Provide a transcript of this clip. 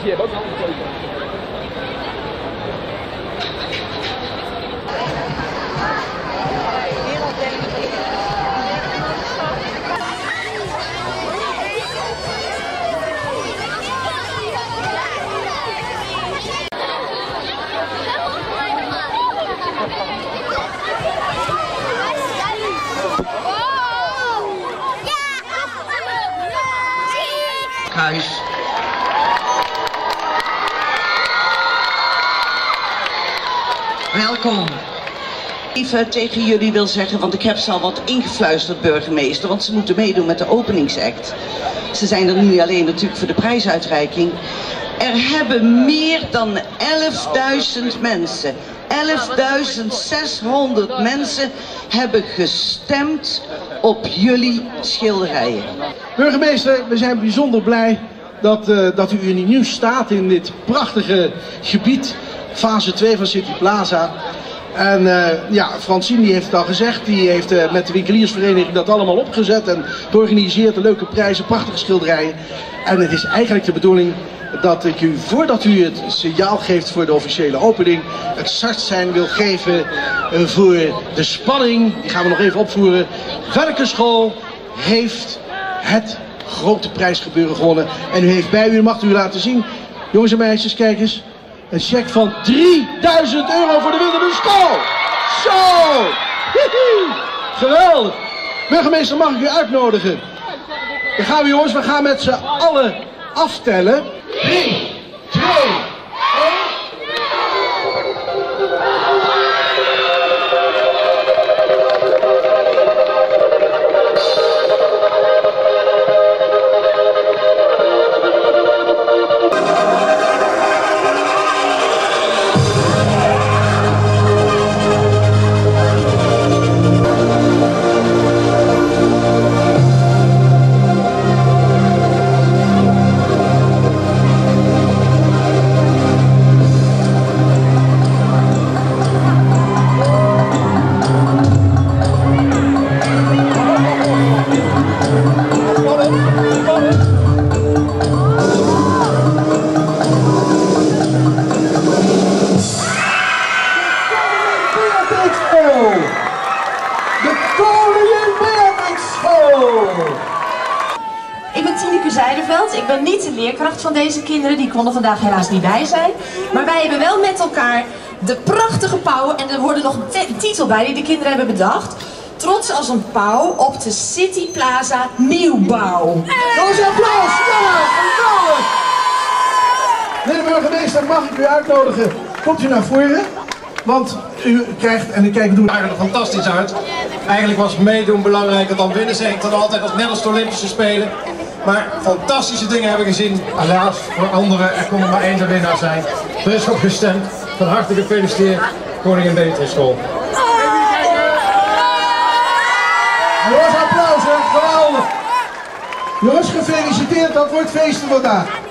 die hebben ook al gekeken. Huis. Welkom. Even tegen jullie wil zeggen, want ik heb ze al wat ingefluisterd, burgemeester, want ze moeten meedoen met de openingsact. Ze zijn er nu alleen natuurlijk voor de prijsuitreiking. Er hebben meer dan 11.000 mensen, 11.600 mensen hebben gestemd op jullie schilderijen. Burgemeester, we zijn bijzonder blij dat u in nieuw staat in dit prachtige gebied, fase 2 van City Plaza. En ja, Francine die heeft het al gezegd, die heeft met de winkeliersvereniging dat allemaal opgezet en georganiseerd, de leuke prijzen, prachtige schilderijen. En het is eigenlijk de bedoeling dat ik u, voordat u het signaal geeft voor de officiële opening, het startsein wil geven voor de spanning. Die gaan we nog even opvoeren. Welke school heeft het grote prijsgebeuren gewonnen? En u heeft bij u, mag u laten zien, jongens en meisjes, kijk eens, een cheque van 3000 euro voor de winnende school. Zo! Geweldig! Burgemeester, mag ik u uitnodigen? Dan gaan we, jongens, we gaan met z'n allen aftellen. 3, 2, 1. Ik ben Tineke Zijderveld, ik ben niet de leerkracht van deze kinderen, die konden vandaag helaas niet bij zijn. Maar wij hebben wel met elkaar de prachtige pauw, en er hoort nog een titel bij die de kinderen hebben bedacht. Trots als een pauw op de City Plaza nieuwbouw. Nog eens applaus! Ja, geweldig! Meneer de burgemeester, mag ik u uitnodigen? Komt u naar voren? Want u krijgt, en u kijkt, doen eigenlijk er fantastisch uit. Eigenlijk was meedoen belangrijker dan winnen, zeg ik dan altijd, als net als de Olympische Spelen. Maar fantastische dingen hebben we gezien. Helaas, voor anderen, er kon er maar één de winnaar zijn. Er is op gestemd. Van harte gefeliciteerd, Koningin Beatrix School. Jongens, applaus, hè? Geweldig! Jongens, gefeliciteerd, dat wordt feesten vandaag.